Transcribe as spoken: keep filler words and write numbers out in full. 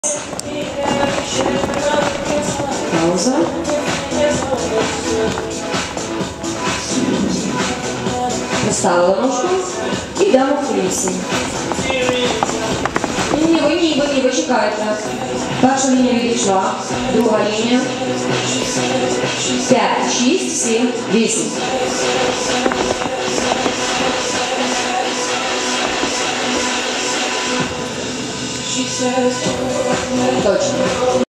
Пауза. Поставила ножку і дамо в флісі. Ні, ви ні, ви ні, ви чекаєте. Перша лінія відійшла, друга лінія. П'ять, шість, сім, вісім. Точно.